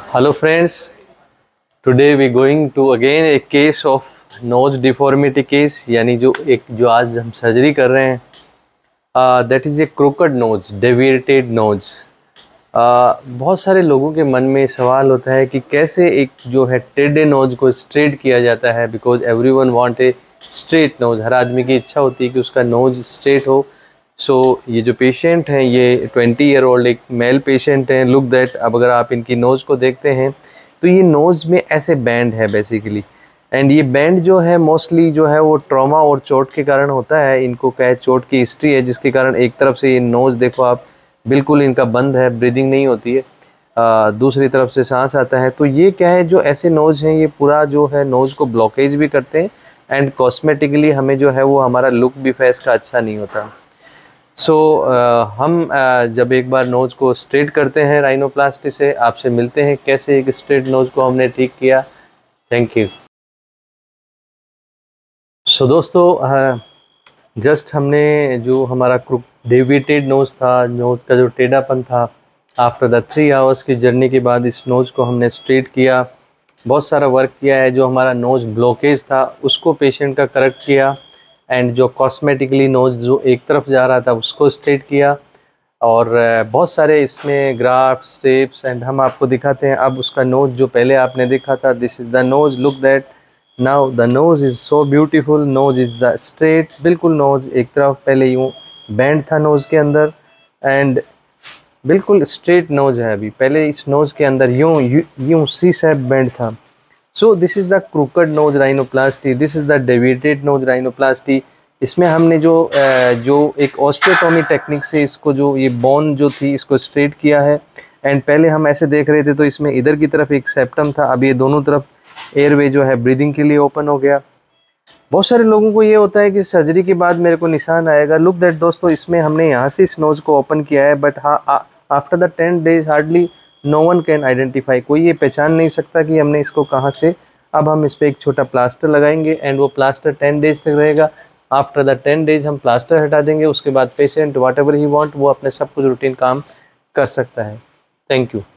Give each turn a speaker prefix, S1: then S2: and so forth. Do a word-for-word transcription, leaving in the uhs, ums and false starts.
S1: Hello friends, today we going to again a case of nose deformity case, यानी जो एक जो आज हम सर्जरी कर रहे हैं that is a crooked nose, deviated nose. बहुत सारे लोगों के मन में सवाल होता है कि कैसे एक जो है टेढ़े नोज को स्ट्रेट किया जाता है, because everyone want a straight nose. हर आदमी की इच्छा होती है कि उसका नोज स्ट्रेट हो। सो so, ये जो पेशेंट हैं ये ट्वेंटी ईयर ओल्ड एक मेल पेशेंट हैं। लुक दैट, अब अगर आप इनकी नोज़ को देखते हैं तो ये नोज़ में ऐसे बैंड है बेसिकली, एंड ये बैंड जो है मोस्टली जो है वो ट्रॉमा और चोट के कारण होता है। इनको क्या है, चोट की हिस्ट्री है जिसके कारण एक तरफ से ये नोज़ देखो आप बिल्कुल इनका बंद है, ब्रीदिंग नहीं होती है, आ, दूसरी तरफ से सांस आता है। तो ये क्या है, जो ऐसे नोज़ हैं ये पूरा जो है नोज़ को ब्लॉकेज भी करते हैं, एंड कॉस्मेटिकली हमें जो है वो हमारा लुक भी फेस का अच्छा नहीं होता। सो so, uh, हम uh, जब एक बार नोज़ को स्ट्रेट करते हैं राइनोप्लास्टी से, आपसे मिलते हैं कैसे एक स्ट्रेट नोज़ को हमने ठीक किया। Thank you. सो दोस्तों, जस्ट uh, हमने जो हमारा डेविएटेड नोज़ था, नोज़ का जो टेढ़ापन था, आफ्टर द थ्री आवर्स की जर्नी के बाद इस नोज़ को हमने स्ट्रेट किया। बहुत सारा वर्क किया है। जो हमारा नोज़ ब्लॉकेज था उसको पेशेंट का करेक्ट किया, एंड जो कॉस्मेटिकली नोज़ जो एक तरफ जा रहा था उसको स्ट्रेट किया, और बहुत सारे इसमें ग्राफ्ट स्टेप्स एंड हम आपको दिखाते हैं। अब उसका नोज़ जो पहले आपने देखा था, this is the nose, look that now the nose is so beautiful, nose is the straight, बिल्कुल नोज़ एक तरफ पहले यूँ बैंड था नोज़ के अंदर, एंड बिल्कुल स्ट्रेट नोज़ है अभी। पहले इस नोज़ के अंदर यूँ यूँ सी शेप बैंड था। So this is the crooked nose rhinoplasty, this is the deviated nose rhinoplasty. इसमें हमने जो जो एक ऑस्टियोटॉमी टेक्निक से इसको जो ये बोन जो थी इसको स्ट्रेट किया है। एंड पहले हम ऐसे देख रहे थे तो इसमें इधर की तरफ एक सेप्टम था, अब ये दोनों तरफ एयरवे जो है ब्रीदिंग के लिए ओपन हो गया। बहुत सारे लोगों को ये होता है कि सर्जरी के बाद मेरे को निशान आएगा। लुक दैट दोस्तों, इसमें हमने यहाँ से इस नोज़ को ओपन किया है, बट हाँ after the ten days hardly no one can identify, कोई ये पहचान नहीं सकता कि हमने इसको कहाँ से। अब हम इस पर एक छोटा प्लास्टर लगाएंगे, एंड वो प्लास्टर टेन डेज तक रहेगा। आफ्टर द टेन डेज हम प्लास्टर हटा देंगे, उसके बाद patient whatever he want वो अपने सब कुछ रूटीन काम कर सकता है। Thank you.